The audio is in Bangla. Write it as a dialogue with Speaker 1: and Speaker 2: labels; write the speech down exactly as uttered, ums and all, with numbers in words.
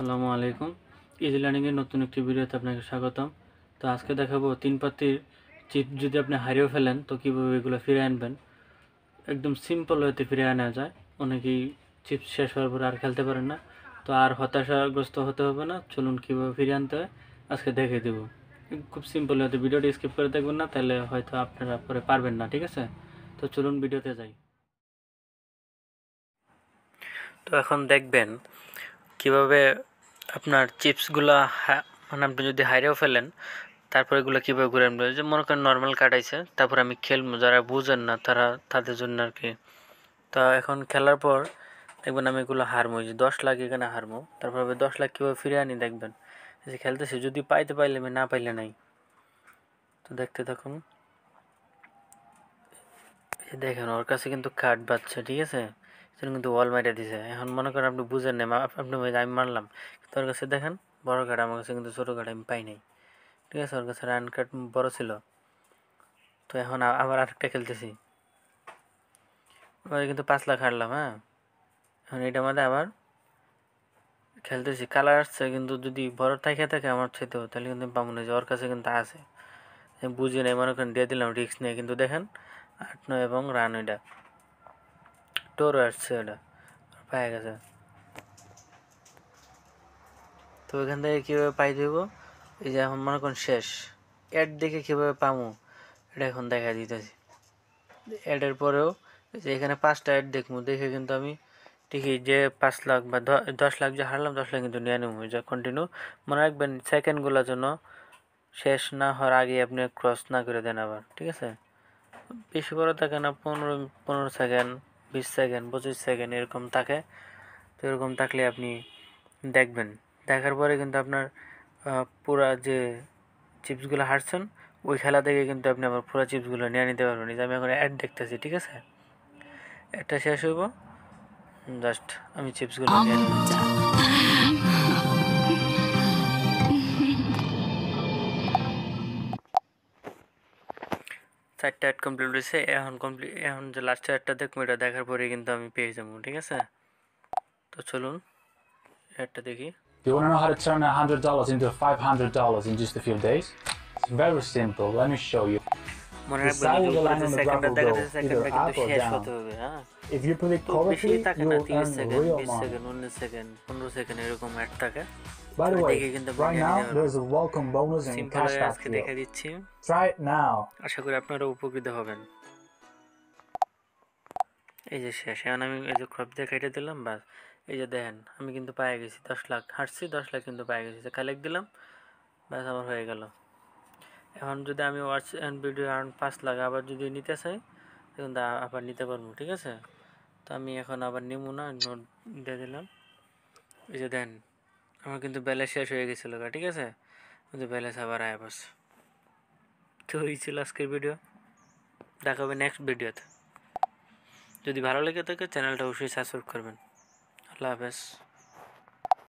Speaker 1: আসসালামু আলাইকুম। ইজি লার্নিং এর নতুন একটি ভিডিওতে আপনাকে স্বাগতম। তো আজকে দেখাবো তিন পাতির চিপস যদি আপনি হারিয়েও ফেলেন তো কীভাবে এগুলো ফিরে আনবেন। একদম সিম্পল ওয়েতে ফিরে আনা যায়। অনেকেই চিপস শেষ হওয়ার পরে আর খেলতে পারেন না, তো আর হতাশাগ্রস্ত হতে হবে না। চলুন কীভাবে ফিরে আনতে হয় আজকে দেখে দেব। খুব সিম্পল ওয়েতে, ভিডিওটি স্কিপ করে দেখবেন না, তাহলে হয়তো আপনারা পরে পারবেন না। ঠিক আছে, তো চলুন ভিডিওতে যাই। তো এখন দেখবেন কিভাবে আপনার চিপসগুলো মানে আপনি যদি হারিয়েও ফেলেন তারপরে এগুলো কীভাবে ঘুরে আনবে। যে মনে করেন নর্মাল কাটাইছে, তারপর আমি খেলবো, যারা বুঝেন না তারা তাদের জন্য আর কি। তো এখন খেলার পর দেখবেন আমি এগুলো হারমো, যে দশ লাখ এখানে হারমো, তারপর দশ লাখ কীভাবে ফিরে আনি দেখবেন। যে খেলতেছি, যদি পাইতে পাইলে আমি, না পাইলে নাই। তো দেখতে থাকুন। দেখেন ওর কাছে কিন্তু কার্ড বাজছে, ঠিক আছে, সেটা কিন্তু ওয়াল মারিয়ে দিছে। এখন মনে করেন আপনি বুঝেন না, আপনি আমি মারলাম, তোর কাছে দেখেন বড় কার্ড, আমার কাছে কিন্তু ছোটো কার্ড আমি পাই নাই। ঠিক আছে, ওর কাছে রান কার্ড বড় ছিল। তো এখন আবার আরেকটা খেলতেছি, এবার কিন্তু পাঁচ লাখ হারলাম। হ্যাঁ, এখন এটার মধ্যে আবার খেলতেছি, কালার আসছে, কিন্তু যদি বড় থাকে থাকে আমার চাইতে, তাহলে কিন্তু পাবো না। যে ওর কাছে কিন্তু আছে, বুঝি নাই, মনে করেন দিয়ে দিলাম রিস্ক নিয়ে, কিন্তু দেখেন আট নয় এবং রান, ওইটা টোরও আসছে, ওটা পায়ে গেছে। তো ওইখান থেকে কীভাবে পাই দেব, এই যে এখন মনে করেন শেষ, অ্যাড দেখে কীভাবে পামো এটা এখন দেখা দিতেছি। অ্যাডের পরেও যে এখানে পাঁচটা অ্যাড দেখবো, দেখে কিন্তু আমি ঠিকই যে পাঁচ লাখ বা দশ লাখ যে হারলাম, দশ লাখ কিন্তু নিয়ে নেবো। যে কন্টিনিউ মনে রাখবেন, সেকেন্ডগুলোর জন্য শেষ না হওয়ার আগে আপনি ক্রস না করে দেন আবার। ঠিক আছে, বেশি বড় থাকে না, পনেরো পনেরো সেকেন্ড, বিশ সেকেন্ড, পঁচিশ সেকেন্ড এরকম থাকে। তো এরকম থাকলে আপনি দেখবেন, দেখার পরে কিন্তু আপনার পুরা যে চিপসগুলো হারছেন ওই খেলা থেকে কিন্তু আপনি আবার পুরো চিপসগুলো নিয়ে নিতে পারবেন। যে আমি এখন অ্যাড দেখতেছি, ঠিক আছে, একটা শেষ হইব, জাস্ট আমি চিপসগুলো নিয়ে নিব। চারটা অ্যাড কমপ্লিট হয়েছে, এখন কমপ্লিট, এখন যে লাস্ট অ্যাডটা দেখবো, এটা দেখার পরে কিন্তু আমি পেয়ে যাবো। ঠিক আছে, তো চলুন অ্যাডটা দেখি।
Speaker 2: Do you want to know how to turn one hundred dollars into five hundred dollars in just a few days? It's very simple. Let me show you.
Speaker 1: The side with the line on the graph will go either up or down.
Speaker 2: If you predict correctly, you will earn real money. By the way, right now there's a welcome bonus and cashback deal. Try it now.
Speaker 1: আশা করি আপনারা উপকৃত হবেন। এই যে শেষ, এখন আমি এই যে ক্রপ দিয়ে কেটে দিলাম, বাস। এই যে দেখেন আমি কিন্তু পেয়ে গেছি দশ লাখ, হারছি দশ লাখ কিন্তু পেয়ে গেছি। কালেক্ট দিলাম, বাস আমার হয়ে গেল। এখন যদি আমি ওয়াচ অ্যান্ড ভিডিও আর্ন পাঁচ লাখ আবার যদি নিতে চাই, তখন আবার নিতে পারবো। ঠিক আছে, তো আমি এখন আবার নিব না, নোট দিয়ে দিলাম। এই যে দেন আমার কিন্তু ব্যালেন্স শেষ হয়ে গেছিলো। ঠিক আছে, কিন্তু ব্যালেন্স আবার আয় বাস। তো এই ছিল আজকের ভিডিও, দেখা হবে নেক্সট ভিডিওতে। যদি ভালো লেগে থাকে চ্যানেলটা অবশ্যই সাবস্ক্রাইব করবেন। আল্লাহ হাফেজ।